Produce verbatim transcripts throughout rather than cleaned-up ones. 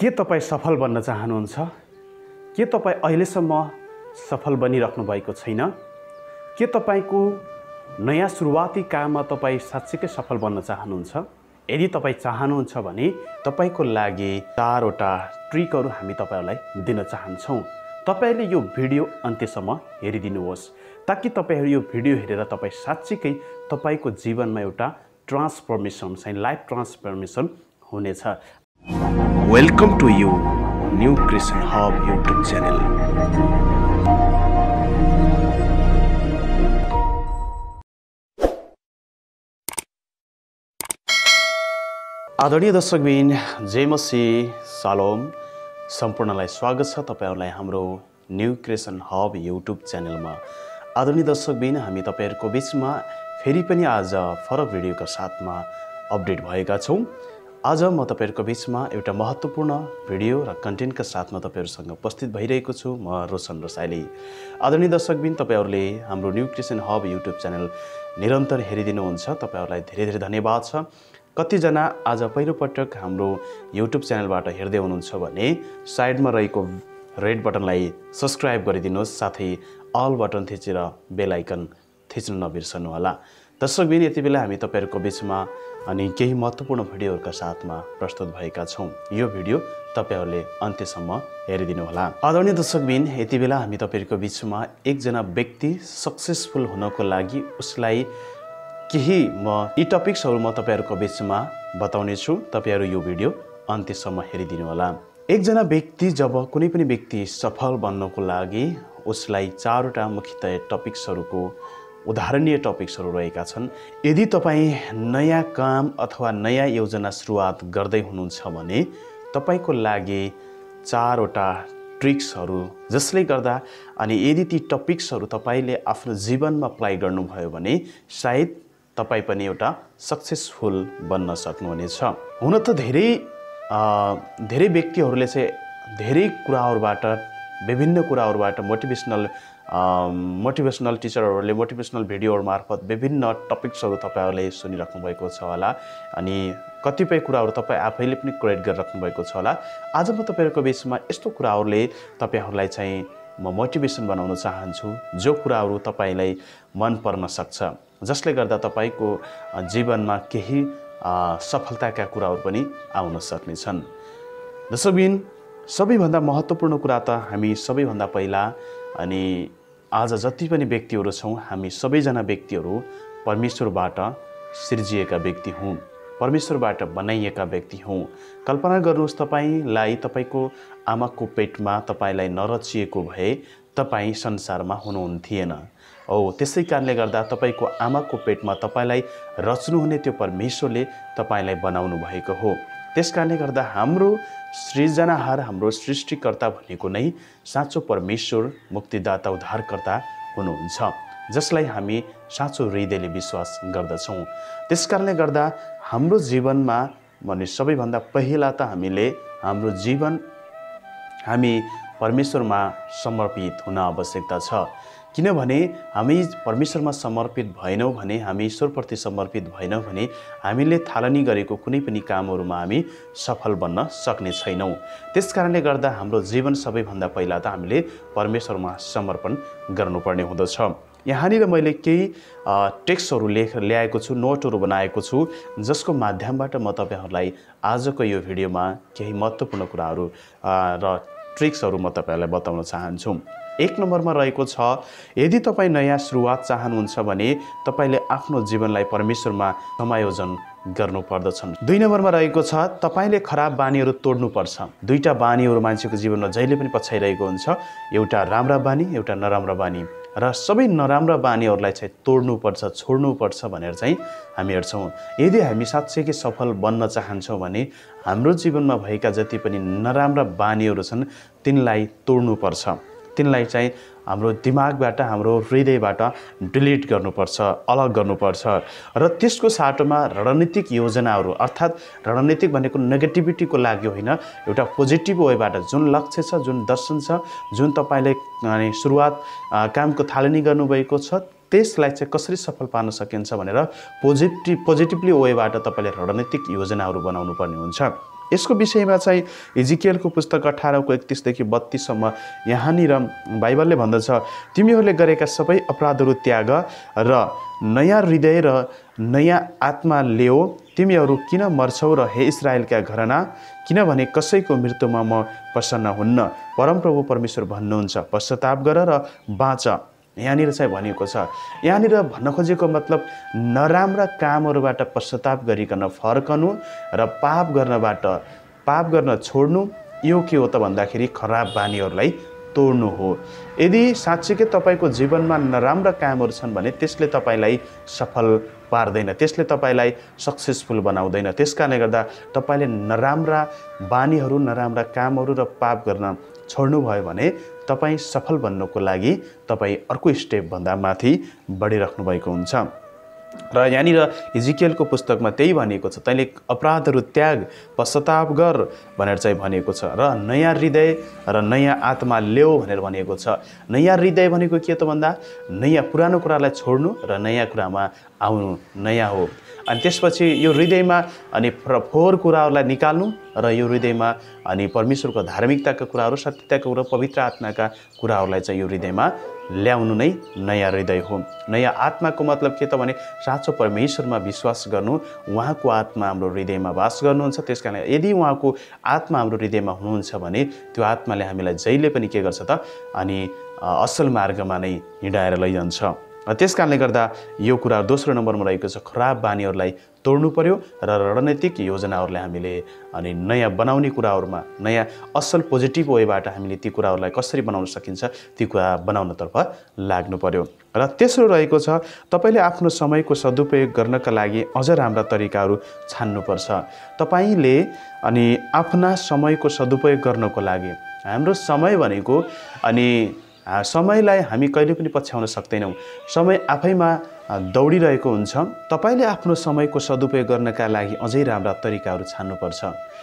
के तपाईँ सफल बन्न चाहनुहुन्छ? के तपाईँ अहिलेसम्म सफल बनिराख्नु भएको छैन? के तपाईँको नयाँ सुरुवाती काममा तपाईँ साँच्चीकै सफल बन्न चाहनुहुन्छ? यदि तपाईँ चाहनुहुन्छ भने तपाईँको लागि चारवटा ट्रिकहरू हामी तपाईँहरूलाई दिन चाहन्छौँ। तपाईँले यो भिडियो अन्त्यसम्म हेरिदिनुहोस् ताकि तपाईँहरू यो भिडियो हेरेर तपाईँ साँच्चीकै तपाईँको जीवनमा एउटा ट्रान्सफर्मेसन चाहिँ लाइफ ट्रान्सफर्मेसन हुनेछ। Welcome to you new Christian hub YouTube channel. आदरणीय दर्शकबिन, जय मसीह, सालोम, सम्पूर्णलाई स्वागत छ तपाईहरुलाई हाम्रो न्यू क्रिस्चियन हब युट्युब च्यानलमा। आदरणीय दर्शकबिन, हामी तपाईहरुको बीचमा फेरि पनि आज फरक भिडियोका साथमा अपडेट भएका छौं। आज म तपाईहरुको बीचमा एउटा महत्त्वपूर्ण भिडियो र कन्टेन्टका साथमा तपाईहरुसँग उपस्थित भइरहेको छु। म रोशन रसाइली। आदरणीय दर्शकबिन, तपाईहरुले हाम्रो new Christian hub YouTube channel निरन्तर हेरिदिनुहुन्छ, तपाईहरुलाई धेरै धेरै धन्यवाद छ। कतिजना आज पहिलो पटक हाम्रो युट्युब च्यानलबाट हेर्दै हुनुहुन्छ भने साइडमा रहेको रेड बटनलाई सब्स्क्राइब गरिदिनुहोस्, साथै अल बटन थिचेर बेल आइकन थिच्न नबिर्सनु होला। दर्शकबिन, यति बेला हामी तपाईहरुको बीचमा अनि केही महत्त्वपूर्ण भिडियोहरुका साथमा प्रस्तुत भएका छौं। यो भिडियो तपाईहरुले अन्त्यसम्म हेरिदिनु होला। आदरणीय दर्शकबिन, यति बेला हामी तपाईहरुको बीचमा एकजना व्यक्ति सक्सेसफुल हुनको लागि उसलाई केही म यी टपिक्सहरु म तपाईहरुको बीचमा बताउने छु। तपाईहरु यो भिडियो अन्त्यसम्म हेरिदिनु होला। एकजना व्यक्ति जब कुनै पनि व्यक्ति सफल बन्नको लागि उसलाई चारवटा मुख्य टपिक्सहरुको उदाहरणीय टपिक्सहरु रहेका छन्। यदि तपाईं नयाँ काम अथवा नयाँ योजना सुरुवात गर्दै हुनुहुन्छ भने तपाईको लागि चारवटा ट्रिक्सहरु जसले गर्दा अनि यदि ती टपिक्सहरु तपाईले आफ्नो जीवनमा अप्लाई गर्नुभयो भने सायद तपाईं पनि एउटा सक्सेसफुल बन्न सक्नुहुनेछ। हुन त धेरै धेरै व्यक्तिहरूले चाहिँ धेरै कुराहरुबाट विभिन्न कुराहरुबाट मोटिभेसनल मोटिभेसनल टिचरहरूले मोटिभेसनल भिडियोहरु मार्फत विभिन्न टपिक्सहरु तपाईहरुले सुनिराख्नु भएको छ होला अनि कतिपय कुराहरु तपाई आफैले पनि क्रिएट गरिराख्नु भएको छ होला। आज म तपाईहरुको बीचमा यस्तो कुराहरुले तपाईहरुलाई चाहिँ म मोटिभेसन बनाउन चाहन्छु जो कुराहरु तपाईलाई मन पर्न सक्छ, जसले गर्दा तपाईको जीवनमा केही सफलताका कुराहरु पनि आउन सक्नेछन्। दर्शकबिन, सबैभन्दा महत्त्वपूर्ण कुरा त हामी सबैभन्दा पहिला अनि आज जति पनि व्यक्तिहरु छौं, हामी सबैजना व्यक्तिहरु परमेश्वरबाट सृजिएका व्यक्ति हौं, परमेश्वरबाट बनाइएका व्यक्ति हौं। कल्पना गर्नुहोस्, तपाईलाई तपाईको आमाको पेटमा तपाईलाई नरचिएको भए तपाई संसारमा हुनुहुन्थेन। औ त्यसै कारणले गर्दा तपाईको आमाको पेटमा तपाईलाई रच्नुहुने त्यो परमेश्वरले तपाईलाई बनाउनु भएको हो। त्यसकारणले गर्दा हाम्रो सृजनाहार, हाम्रो सृष्टिकर्ता भनेको नै साँचो परमेश्वर, मुक्तिदाता, उद्धारकर्ता हुनुहुन्छ, जसलाई हामी साँचो हृदयले विश्वास गर्दछौं। त्यसकारणले गर्दा हाम्रो जीवनमा भने सबैभन्दा पहिला त हामीले हाम्रो जीवन हामी परमेश्वरमा समर्पित हुन आवश्यकता छ। किनभने हामी परमेश्वरमा समर्पित भएनौं भने, हामी ईश्वरप्रति समर्पित भएनौं भने हामीले थालनी गरेको कुनै पनि कामहरुमा हामी सफल बन्न सक्ने छैनौं। त्यसकारणले गर्दा हाम्रो जीवन सबैभन्दा पहिला त हामीले परमेश्वरमा समर्पण गर्नुपर्ने हुँदछ। यहाँनिर मैले केही टेक्स्टहरु लेख ल्याएको छु, नोटहरु बनाएको छु, जसको माध्यमबाट म तपाईहरुलाई आजको यो भिडियोमा केही महत्त्वपूर्ण कुराहरु र ट्रिक्सहरु म तपाईहरुलाई बताउन चाहन्छु। एक नम्बरमा रहेको छ, यदि तपाईं नयाँ सुरुवात चाहनुहुन्छ भने तपाईले आफ्नो जीवनलाई परमेश्वरमा समायोजन गर्नुपर्दछ। दुई नम्बरमा रहेको छ, तपाईले खराब बानीहरु तोड्नुपर्छ। दुईटा बानीहरु मान्छेको जीवनमा जहिले पनि पछाइरहेको हुन्छ, एउटा राम्रा बानी, एउटा नराम्रा बानी, र सबै नराम्रा बानीहरुलाई चाहिँ तोड्नुपर्छ, छोड्नुपर्छ भनेर चाहिँ हामी हेर्छौं। यदि हामी साँच्चैकै सफल बन्न चाहन्छौं भने हाम्रो जीवनमा भएका जति पनि नराम्रा बानीहरु छन् तिनलाई तोड्नुपर्छ, तिनलाई चाहिँ हाम्रो दिमागबाट, हाम्रो हृदयबाट डिलिट गर्नुपर्छ, अलग गर्नुपर्छ। र त्यसको साटोमा रणनीतिक योजनाहरु, अर्थात् रणनीतिक भनेको नेगेटिभिटीको लागि होइन, एउटा पोजिटिभ वेबाट जुन लक्ष्य छ, जुन दर्शन छ, जुन तपाईले सुरुवात कामको थालनी गर्नुभएको छ, त्यसलाई चाहिँ कसरी सफल पार्न सकिन्छ भनेर पोजिटिभ पोजिटिभली वेबाट तपाईले रणनीतिक योजनाहरु बनाउनु पर्ने हुन्छ। यसको विषयमा चाहिँ इजिकियलको पुस्तक अठारको एकतिसदेखि बत्तीससम्म यहाँनिर बाइबलले भन्दछ, तिमीहरूले गरेका सबै अपराधहरू त्याग र नयाँ हृदय र नयाँ आत्मा ल्याऊ। तिमीहरू किन मर्छौ र हे इस्राएलका घरना, किनभने कसैको मृत्युमा म प्रसन्न हुन्न। परमप्रभु परमेश्वर भन्नुहुन्छ, पश्चाताप गर र बाँच। यहाँनिर चाहिँ भनिएको छ, यहाँनिर भन्न खोजेको मतलब नराम्रा कामहरूबाट पश्चाताप गरिकन फर्कनु र पाप गर्नबाट पाप गर्न छोड्नु। यो के हो त भन्दाखेरि खराब बानीहरूलाई तोड्नु हो। यदि साँच्चीकै तपाईँको जीवनमा नराम्रा कामहरू छन् भने त्यसले तपाईँलाई सफल पार्दैन, त्यसले तपाईँलाई सक्सेसफुल बनाउँदैन। त्यस कारणले गर्दा तपाईँले नराम्रा बानीहरू, नराम्रा कामहरू र पाप गर्न छोड्नुभयो भने तपाईँ सफल बन्नको लागि तपाईँ अर्को स्टेपभन्दा माथि बढिराख्नु भएको हुन्छ। र यहाँनिर इजिकियलको पुस्तकमा त्यही भनिएको छ, तैँले अपराधहरू त्याग, पश्चाताप गर भनेर चाहिँ भनिएको छ र नयाँ हृदय र नयाँ आत्मा ल्याऊ भनेर भनिएको छ। नयाँ हृदय भनेको के त भन्दा नयाँ पुरानो कुरालाई छोड्नु र नयाँ कुरामा आउनु, नयाँ हो। अनि त्यसपछि यो हृदयमा अनि फोहोर कुराहरूलाई निकाल्नु र यो हृदयमा अनि परमेश्वरको धार्मिकताका कुराहरू, सत्यताका कुरा, पवित्र आत्माका कुराहरूलाई चाहिँ यो हृदयमा ल्याउनु नै नयाँ हृदय हो। नयाँ आत्माको मतलब के त भने साँचो परमेश्वरमा विश्वास गर्नु, उहाँको आत्मा हाम्रो हृदयमा वास गर्नुहुन्छ। त्यस कारण यदि उहाँको आत्मा हाम्रो हृदयमा हुनुहुन्छ भने त्यो आत्माले हामीलाई जहिले पनि के गर्छ त अनि असल मार्गमा नै हिँडाएर लैजान्छ। त्यस कारणले गर्दा यो कुरा दोस्रो नम्बरमा रहेको छ, खराब बानीहरूलाई तोड्नु पर्यो र रणनीतिक योजनाहरूलाई हामीले अनि नयाँ बनाउने कुराहरूमा, नयाँ असल पोजिटिभ वेबाट हामीले ती कुराहरूलाई कसरी बनाउन सकिन्छ ती कुरा बनाउनतर्फ लाग्नु पर्यो। र तेस्रो रहेको छ, तपाईँले आफ्नो समयको सदुपयोग गर्नका लागि अझ राम्रा तरिकाहरू छान्नुपर्छ। तपाईँले अनि आफ्ना समयको सदुपयोग गर्नको लागि, हाम्रो समय भनेको अनि समयलाई हामी कहिले पनि पछ्याउन सक्दैनौँ। समय आफैमा दौडिरहेको हुन्छ। तपाईँले आफ्नो समयको सदुपयोग गर्नका लागि अझै राम्रा तरिकाहरू छान्नुपर्छ।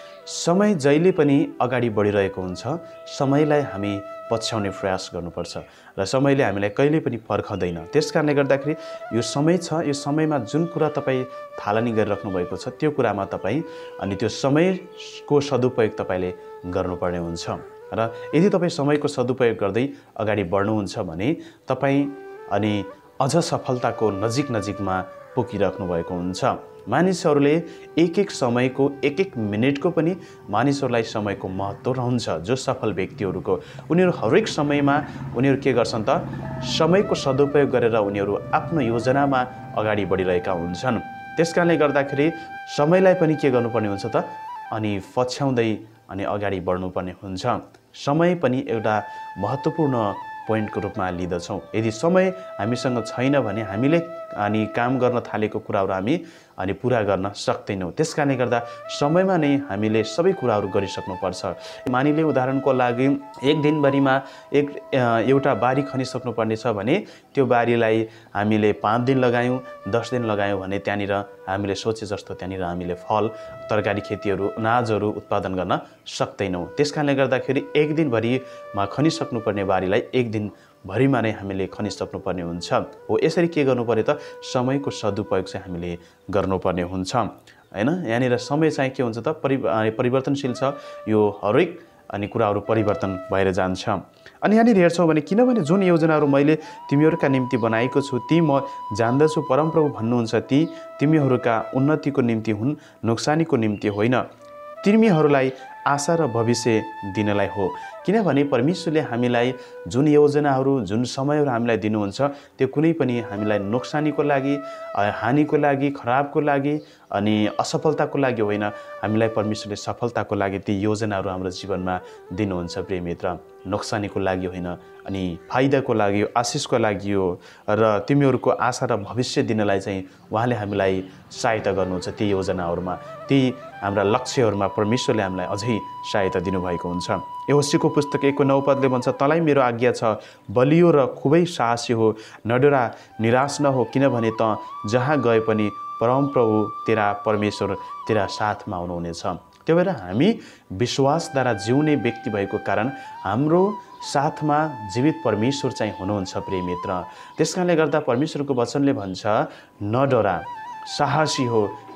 समय जहिले पनि अगाडि बढिरहेको हुन्छ, समयलाई हामी पछ्याउने प्रयास गर्नुपर्छ र समयले हामीलाई कहिले पनि पर्खँदैन। त्यस कारणले गर्दाखेरि यो समय छ, यो समयमा जुन कुरा तपाईँ थालनी गरिराख्नु भएको छ त्यो कुरामा तपाईँ अनि त्यो समयको सदुपयोग तपाईँले गर्नुपर्ने हुन्छ। र यदि तपाईँ समयको सदुपयोग गर्दै अगाडि बढ्नुहुन्छ भने तपाईँ अनि अझ सफलताको नजिक नजिकमा पुगिराख्नु भएको हुन्छ। मानिसहरूले एक एक समयको एक एक मिनटको पनि मानिसहरूलाई समयको महत्त्व रहन्छ। जो सफल व्यक्तिहरूको उनीहरू हरेक समयमा उनीहरू के गर्छन् त समयको सदुपयोग गरेर उनीहरू आफ्नो योजनामा अगाडि बढिरहेका हुन्छन्। त्यस कारणले गर्दाखेरि समयलाई पनि के गर्नुपर्ने हुन्छ त अनि पछ्याउँदै अनि अगाडि बढ्नुपर्ने हुन्छ। समय पनि एउटा महत्त्वपूर्ण पोइन्टको रूपमा लिँदछौँ। यदि समय हामीसँग छैन भने हामीले अनि काम गर्न थालेको कुराहरू हामी अनि पुरा गर्न सक्दैनौँ। त्यस कारणले गर्दा समयमा नै हामीले सबै कुराहरू गरिसक्नुपर्छ। मानिले उदाहरणको लागि एक दिनभरिमा एक एउटा बारी खनिसक्नुपर्ने छ भने त्यो बारीलाई हामीले पाँच दिन लगायौँ, दस दिन लगायौँ भने त्यहाँनिर हामीले सोचे जस्तो त्यहाँनिर हामीले फल, तरकारी खेतीहरू, अनाजहरू उत्पादन गर्न सक्दैनौँ। त्यस कारणले गर्दाखेरि एक दिनभरिमा खनिसक्नुपर्ने बारीलाई एक दिन भरिमा नै हामीले खनिसक्नुपर्ने हुन्छ। हो यसरी के गर्नु पर्यो त समयको सदुपयोग चाहिँ हामीले गर्नुपर्ने हुन्छ हैन। यहाँनिर समय चाहिँ के हुन्छ त परि परिवर्तनशील छ। यो हरेक अनि कुराहरू परिवर्तन भएर जान्छ। अनि यहाँनिर हेर्छौँ भने किनभने जुन योजनाहरू मैले तिमीहरूका निम्ति बनाएको छु ती म जान्दछु, परमप्रभु भन्नुहुन्छ, ती तिमीहरूका उन्नतिको निम्ति हुन्, नोक्सानीको निम्ति होइन, तिमीहरूलाई आशा र भविष्य दिनलाई हो। किनभने परमेश्वरले हामीलाई जुन योजनाहरू, जुन समयहरू हामीलाई दिनुहुन्छ त्यो कुनै पनि हामीलाई नोक्सानीको लागि, हानिको लागि, खराबको लागि अनि असफलताको लागि होइन। हामीलाई परमेश्वरले सफलताको लागि ती योजनाहरू हाम्रो जीवनमा दिनुहुन्छ प्रिय मित्र। नोक्सानीको लागि होइन अनि फाइदाको लागि, आशिषको लागि हो र तिमीहरूको आशा र भविष्य दिनलाई चाहिँ उहाँले हामीलाई सहायता गर्नुहुन्छ। ती योजनाहरूमा, ती हाम्रा लक्ष्यहरूमा परमेश्वरले हामीलाई अझै सहायता दिनुभएको हुन्छ। यहोशूको पुस्तक एकको नौ पदले भन्छ, तँलाई मेरो आज्ञा छ, बलियो र खुबै साहसी हो, नडरा, निराश नहो, किनभने त जहाँ गए पनि परमप्रभु तेरा परमेश्वर तेरा साथमा हुनुहुनेछ। त्यो भएर हामी विश्वासद्वारा जिउने व्यक्ति भएको कारण हाम्रो साथमा जीवित परमेश्वर चाहिँ हुनुहुन्छ प्रिय मित्र। त्यस कारणले गर्दा परमेश्वरको वचनले भन्छ, नडरा, साहसी हो,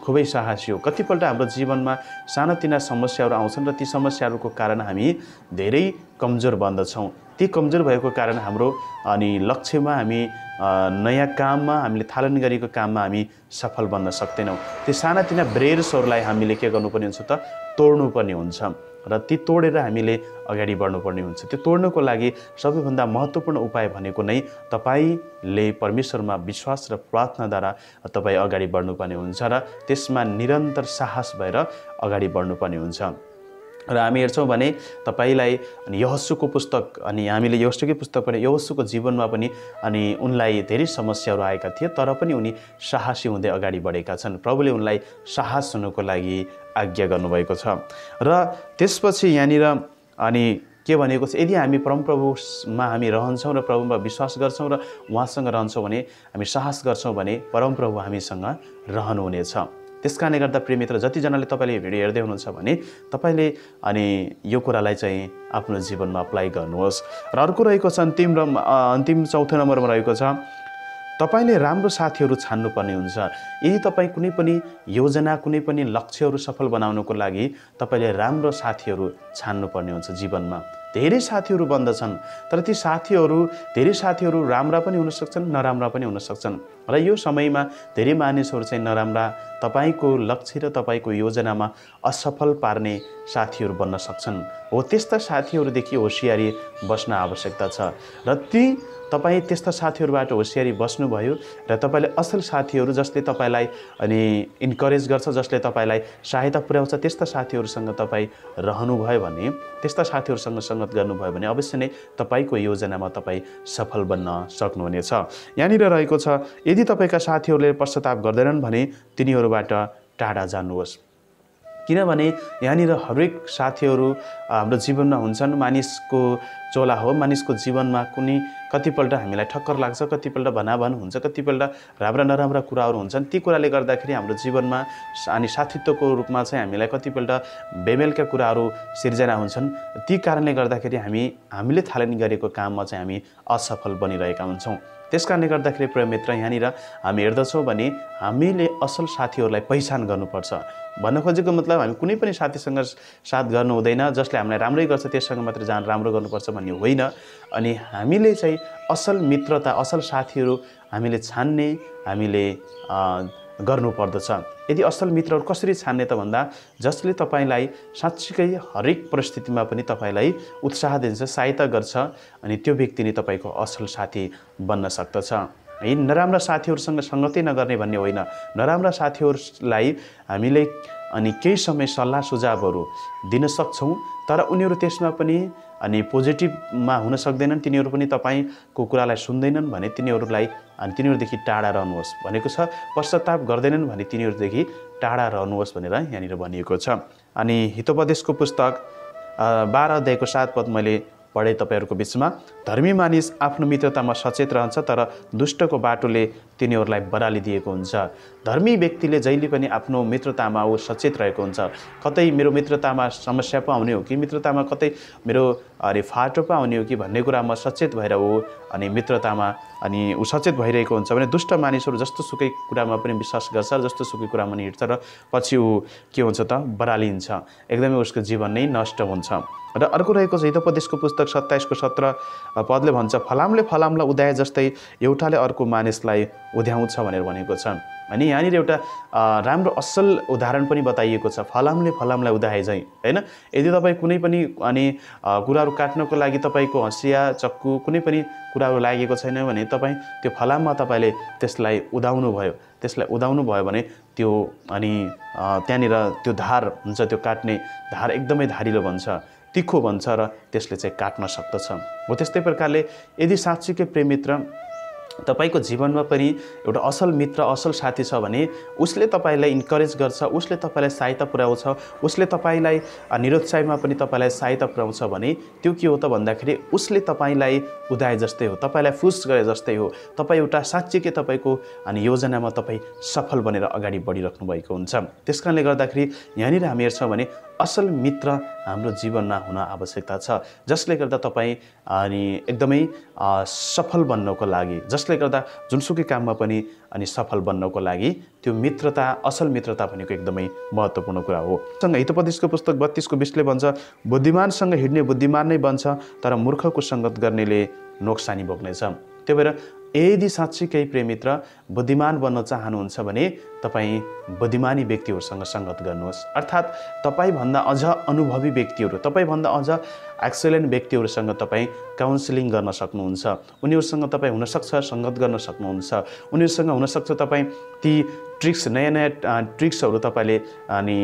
खुबै साहसी हो। कतिपल्ट हाम्रो जीवनमा सानातिना समस्याहरू आउँछन् र ती समस्याहरूको कारण हामी धेरै कमजोर बन्दछौँ। ती कमजोर भएको कारण हाम्रो अनि लक्ष्यमा हामी नयाँ काममा हामीले थालनी गरेको काममा हामी सफल बन्न सक्दैनौँ। त्यो सानातिना ब्रेयर्सहरूलाई हामीले के गर्नुपर्ने हुन्छ त तोड्नुपर्ने हुन्छ र ती तोडेर हामीले अगाडि बढ्नुपर्ने हुन्छ। त्यो तोड्नको लागि सबैभन्दा महत्त्वपूर्ण उपाय भनेको नै तपाईँले परमेश्वरमा विश्वास र प्रार्थनाद्वारा तपाईँ अगाडि बढ्नुपर्ने हुन्छ र त्यसमा निरन्तर साहस भएर अगाडि बढ्नुपर्ने हुन्छ। र हामी हेर्छौँ भने तपाईँलाई अनि यहोशूको पुस्तक अनि हामीले यहोशूकै पुस्तक पनि यहोशूको जीवनमा पनि अनि उनलाई धेरै समस्याहरू आएका थिए तर पनि उनी साहसी हुँदै अगाडि बढेका छन्। प्रभुले उनलाई साहस हुनुको लागि आज्ञा गर्नुभएको छ। र त्यसपछि यहाँनिर अनि के भनेको छ, यदि हामी परमप्रभुमा हामी रहन्छौँ र प्रभुमा विश्वास गर्छौँ र उहाँसँग रहन्छौँ भने हामी साहस गर्छौँ भने परमप्रभु हामीसँग रहनुहुनेछ। त्यस कारणले गर्दा प्रिय मित्र, जतिजनाले तपाईँले भिडियो हेर्दै हुनुहुन्छ भने तपाईँले अनि यो कुरालाई चाहिँ आफ्नो जीवनमा अप्लाई गर्नुहोस्। र अर्को रहेको छ अन्तिम र अन्तिम चौथो नम्बरमा रहेको छ तपाईँले राम्रो साथीहरू छान्नुपर्ने हुन्छ। यदि तपाईँ कुनै पनि योजना कुनै पनि लक्ष्यहरू सफल बनाउनको लागि तपाईँले राम्रो साथीहरू छान्नुपर्ने हुन्छ। जीवनमा धेरै साथीहरू बन्दछन् तर ती साथीहरू धेरै साथीहरू राम्रा पनि हुन सक्छन् नराम्रा पनि हुन सक्छन् र यो समयमा धेरै मानिसहरू चाहिँ नराम्रा तपाईँको लक्ष्य र तपाईँको योजनामा असफल पार्ने साथीहरू बन्न सक्छन्। हो त्यस्ता साथीहरूदेखि होसियारी बस्न आवश्यकता छ र ती तपाईँ त्यस्ता साथीहरूबाट होसियारी बस्नुभयो र तपाईँले असल साथीहरू जसले तपाईँलाई अनि इन्करेज गर्छ, जसले तपाईँलाई सहायता पुर्याउँछ, त्यस्ता साथीहरूसँग तपाईँ रहनुभयो भने, त्यस्ता साथीहरूसँग सङ्गत गर्नुभयो भने अवश्य नै तपाईँको योजनामा तपाईँ सफल बन्न सक्नुहुनेछ। यहाँनिर रहेको छ, यदि तपाईँका साथीहरूले पश्चाताप गर्दैनन् भने तिनीहरूबाट टाढा जानुहोस्। किनभने यहाँनिर हरेक साथीहरू हाम्रो जीवनमा हुन्छन्। मानिसको चोला हो। मानिसको जीवनमा कुनै कतिपल्ट हामीलाई ठक्कर लाग्छ, कतिपल्ट भनाभन हुन्छ, कतिपल्ट राम्रा नराम्रा कुराहरू हुन्छन्। ती कुराले गर्दाखेरि हाम्रो जीवनमा अनि साथीत्वको रूपमा चाहिँ हामीलाई कतिपल्ट बेमेलका कुराहरू सिर्जना हुन्छन्। ती कारणले गर्दाखेरि हामी हामीले थालनी गरेको काममा चाहिँ हामी असफल बनिरहेका हुन्छौँ। त्यस कारणले गर्दाखेरि प्रिय मित्र, यहाँनिर हामी हेर्दछौँ भने हामीले असल साथीहरूलाई पहिचान गर्नुपर्छ। भन्न खोजेको मतलब हामी कुनै पनि साथीसँग साथ गर्नु हुँदैन जसले हामीलाई राम्रै गर्छ त्यससँग मात्र जान राम्रो गर्नुपर्छ भन्ने होइन। अनि हामीले चाहिँ असल मित्रता, असल साथीहरू हामीले छान्ने हामीले गर्नुपर्दछ। यदि असल मित्रहरू कसरी छान्ने त भन्दा जसले तपाईँलाई साँच्चीकै हरेक परिस्थितिमा पनि तपाईँलाई उत्साह दिन्छ, सहायता गर्छ, अनि त्यो व्यक्ति नै तपाईँको असल साथी बन्न सक्दछ। है नराम्रा साथीहरूसँग सङ्गतै नगर्ने भन्ने होइन। नराम्रा साथीहरूलाई हामीले अनि केही समय सल्लाह सुझावहरू दिन सक्छौँ तर उनीहरू त्यसमा पनि अनि पोजिटिभमा हुन सक्दैनन्, तिनीहरू पनि तपाईँको कुरालाई सुन्दैनन् भने तिनीहरूलाई अनि तिनीहरूदेखि टाढा रहनुहोस् भनेको छ। पश्चाताप गर्दैनन् भने तिनीहरूदेखि टाढा रहनुहोस् भनेर यहाँनिर भनिएको छ। अनि हितोपदेशको पुस्तक बाह्र अध्यायको सात पद मैले पढे तपाईँहरूको बिचमा, धर्मी मानिस आफ्नो मित्रतामा सचेत रहन्छ तर दुष्टको बाटोले तिनीहरूलाई बराली दिएको हुन्छ। धर्मी व्यक्तिले जहिले पनि आफ्नो मित्रतामा ऊ सचेत रहेको हुन्छ। कतै मेरो मित्रतामा समस्या पो आउने हो कि, मित्रतामा कतै मेरो अरे फाटो पो आउने हो कि भन्ने कुरामा सचेत भएर ऊ अनि मित्रतामा अनि ऊ सचेत भइरहेको हुन्छ। भने दुष्ट मानिसहरू जस्तो सुकै कुरामा पनि विश्वास गर्छ र जस्तो सुकै कुरामा पनि हिँड्छ र पछि ऊ के हुन्छ त बरालिन्छ, एकदमै उसको जीवन नै नष्ट हुन्छ। र अर्को रहेको छ हितोपदेशको पुस्तक सत्ताइसको सत्र पदले भन्छ, फलामले फलामलाई उदाए जस्तै एउटाले अर्को मानिसलाई उध्याउँछ भनेर भनेको छ। अनि यहाँनिर एउटा राम्रो असल उदाहरण पनि बताइएको छ, फलामले फलामलाई उदाए झैँ। होइन, यदि तपाईँ कुनै पनि अनि कुराहरू काट्नको लागि तपाईँको हँसिया चक्कु कुनै पनि कुराहरू लागेको छैन भने तपाईँ त्यो फलाममा तपाईँले त्यसलाई उदाउनु भयो त्यसलाई उदाउनु भयो भने त्यो अनि त्यहाँनिर त्यो धार हुन्छ, त्यो काट्ने धार एकदमै धारिलो बन्छ, तिखो बन्छ र त्यसले चाहिँ काट्न सक्दछ। हो त्यस्तै प्रकारले यदि साँच्चीकै प्रेम मित्र तपाईको जीवनमा पनि एउटा असल मित्र असल साथी छ भने उसले तपाईलाई इन्करेज गर्छ, उसले तपाईलाई सहायता पुर्याउँछ, उसले तपाईलाई निरुत्साहमा पनि तपाईलाई सहायता पुर्याउँछ भने त्यो के हो त भन्दाखेरि उसले तपाईलाई उदाए जस्तै हो, तपाईलाई पुश गरे जस्तै हो। तपाई एउटा साँच्चीकै तपाईको अनि योजनामा तपाई सफल बनेर अगाडि बढिराख्नु भएको हुन्छ। त्यसकारणले गर्दाखेरि यहाँनिर हामी हेर्छौँ भने असल मित्र हाम्रो जीवनमा हुन आवश्यकता छ, जसले गर्दा तपाईँ अनि एकदमै सफल बन्नको लागि, जसले गर्दा जुनसुकै काममा पनि अनि सफल बन्नको लागि त्यो मित्रता, असल मित्रता भनेको एकदमै महत्त्वपूर्ण कुरा हो। सँग हितोपदेशको पुस्तक बत्तीसको बिसले भन्छ, बुद्धिमानसँग हिँड्ने बुद्धिमान नै बन्छ, तर मूर्खको सङ्गत गर्नेले नोक्सानी भोग्नेछ। त्यही भएर यदि साँच्चीकै प्रेमित्र बुद्धिमान बन्न चाहनुहुन्छ भने तपाईँ बुद्धिमानी व्यक्तिहरूसँग सङ्गत गर्नुहोस्, अर्थात् तपाईँभन्दा अझ अनुभवी व्यक्तिहरू, तपाईँभन्दा अझ एक्सेलेन्ट व्यक्तिहरूसँग तपाईँ काउन्सिलिङ गर्न सक्नुहुन्छ। उनीहरूसँग तपाईँ हुनसक्छ सङ्गत गर्न सक्नुहुन्छ। उनीहरूसँग हुनसक्छ तपाईँ ती ट्रिक्स, नयाँ नयाँ ट्रिक्सहरू तपाईँले अनि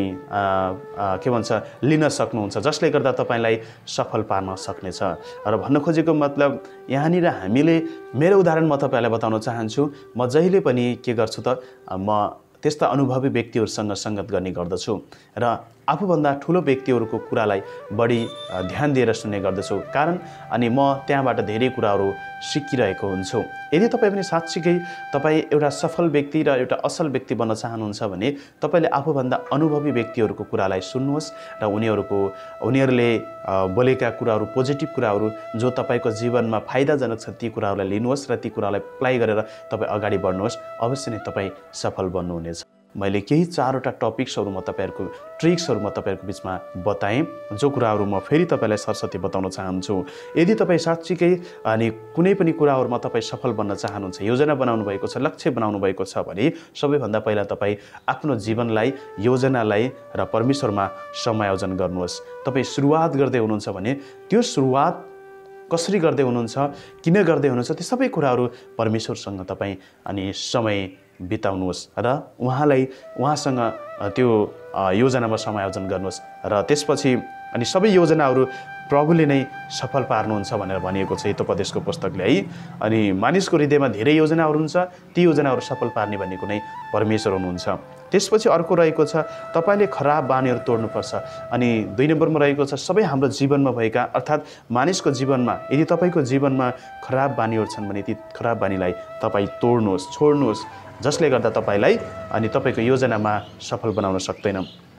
के भन्छ लिन सक्नुहुन्छ, जसले गर्दा तपाईँलाई सफल पार्न सक्नेछ। र भन्न खोजेको मतलब यहाँनिर हामीले, मेरो उदाहरण म तपाईँलाई बताउन चाहन्छु। म जहिले पनि के गर्छु त, म त्यस्ता अनुभवी व्यक्तिहरूसँग सङ्गत गर्ने गर्दछु र आफूभन्दा ठुलो व्यक्तिहरूको कुरालाई बढी ध्यान दिएर सुन्ने गर्दछु, कारण अनि म त्यहाँबाट धेरै कुराहरू सिकिरहेको हुन्छु। यदि तपाईँ पनि साँच्चीकै तपाईँ एउटा सफल व्यक्ति र एउटा असल व्यक्ति बन्न चाहनुहुन्छ भने तपाईँले आफूभन्दा अनुभवी व्यक्तिहरूको कुरालाई सुन्नुहोस् र उनीहरूको उनीहरूले बोलेका कुराहरू, पोजिटिभ कुराहरू जो तपाईँको जीवनमा फाइदाजनक छ, ती कुराहरूलाई लिनुहोस् र ती कुरालाई अप्लाई गरेर तपाईँ अगाडि बढ्नुहोस्। अवश्य नै तपाईँ सफल बन्नुहुनेछ। मैले केही चारवटा टपिक्सहरू म तपाईँहरूको ट्रिक्सहरू म तपाईँहरूको बिचमा बताएँ, जो कुराहरू म फेरि तपाईँलाई सरस्वती बताउन चाहन्छु। यदि तपाईँ साँच्चीकै अनि कुनै पनि कुराहरूमा तपाईँ सफल बन्न चाहनुहुन्छ, योजना बनाउनु भएको छ, लक्ष्य बनाउनु भएको छ भने सबैभन्दा पहिला तपाईँ आफ्नो जीवनलाई, योजनालाई र परमेश्वरमा समायोजन गर्नुहोस्। तपाईँ सुरुवात गर्दै हुनुहुन्छ भने त्यो सुरुवात कसरी गर्दै हुनुहुन्छ, किन गर्दै हुनुहुन्छ, ती सबै कुराहरू परमेश्वरसँग तपाईँ अनि समय बिताउनुहोस् र उहाँलाई उहाँसँग त्यो योजनामा समायोजन गर्नुहोस् र त्यसपछि अनि सबै योजनाहरू प्रभुले नै सफल पार्नुहुन्छ भनेर भनिएको छ हितोपदेशको पुस्तकले है। अनि मानिसको हृदयमा धेरै योजनाहरू हुन्छ, ती योजनाहरू सफल पार्ने भनेको नै परमेश्वर हुनुहुन्छ। त्यसपछि अर्को रहेको छ, तपाईँले खराब बानीहरू तोड्नुपर्छ। अनि दुई नम्बरमा रहेको छ, सबै हाम्रो जीवनमा भएका, अर्थात् मानिसको जीवनमा यदि तपाईँको जीवनमा खराब बानीहरू छन् भने ती खराब बानीलाई तपाईँ तोड्नुहोस्, छोड्नुहोस्, जसले गर्दा तपाईँलाई अनि तपाईँको योजनामा सफल बनाउन सक्दैन।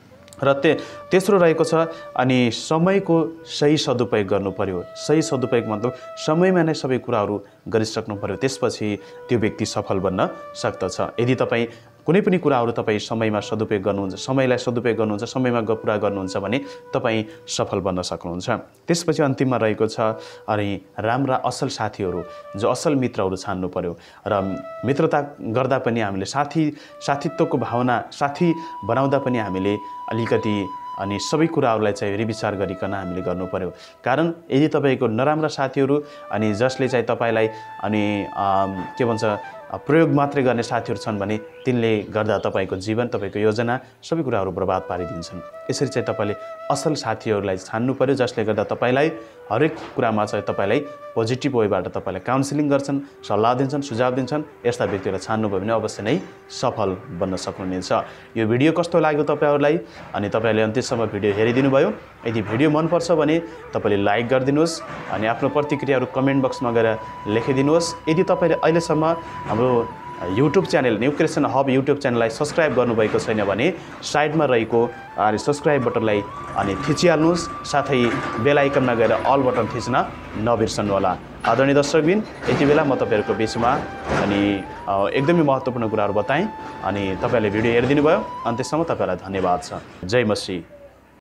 र ते तेस्रो रहेको छ, अनि समयको सही सदुपयोग गर्नु पर्यो। सही सदुपयोग मतलब समयमा नै सबै कुराहरू गरिसक्नु पर्यो, त्यसपछि त्यो व्यक्ति सफल बन्न सक्दछ। यदि तपाईँ कुनै पनि कुराहरू तपाईँ समयमा सदुपयोग गर्नुहुन्छ, समयलाई सदुपयोग गर्नुहुन्छ, समयमा पुरा गर्नुहुन्छ भने तपाईँ सफल बन्न सक्नुहुन्छ। त्यसपछि अन्तिममा रहेको छ, अनि राम्रा असल साथीहरू, जो असल मित्रहरू छान्नु पर्यो। र मित्रता गर्दा पनि हामीले साथी साथीत्वको भावना, साथी बनाउँदा पनि हामीले अलिकति अनि सबै कुराहरूलाई चाहिँ हेरविचार गरिकन हामीले गर्नु पर्यो। कारण यदि तपाईँको नराम्रा साथीहरू अनि जसले चाहिँ तपाईँलाई अनि के भन्छ प्रयोग मात्रै गर्ने साथीहरू छन् भने तिनले गर्दा तपाईँको जीवन, तपाईँको योजना सबै कुराहरू बर्बाद पारिदिन्छन्। यसरी चाहिँ तपाईँले असल साथीहरूलाई छान्नु पर्यो, जसले गर्दा तपाईँलाई हरेक कुरामा चाहिँ तपाईँलाई पोजिटिभ वेबाट तपाईँलाई काउन्सिलिङ गर्छन्, सल्लाह दिन्छन्, सुझाव दिन्छन्। यस्ता व्यक्तिहरूलाई छान्नुभयो भने अवश्य नै सफल बन्न सक्नुहुनेछ। यो भिडियो कस्तो लाग्यो तपाईँहरूलाई, अनि तपाईँले अन्त्यसम्म भिडियो हेरिदिनु भयो। यदि भिडियो मनपर्छ भने तपाईँले लाइक गरिदिनुहोस्, अनि आफ्नो प्रतिक्रियाहरू कमेन्ट बक्समा गएर लेखिदिनुहोस्। यदि तपाईँले अहिलेसम्म हाम्रो YouTube channel new creation hub YouTube च्यानललाई सब्सक्राइब गर्नुभएको छैन भने साइडमा रहेको अनि सब्सक्राइब बटनलाई अनि थिचिहाल्नुहोस्, साथै बेल आइकनमा गएर अल बटन थिच्न नबिर्सनुहोला। आदरणीय दर्शकबिन, यति बेला म तपाईँहरूको बिचमा अनि एकदमै महत्त्वपूर्ण कुराहरू बताएँ, अनि तपाईँले भिडियो हेरिदिनु भयो। अन्त्यसम्म तपाईँलाई धन्यवाद छ। जय मसीह।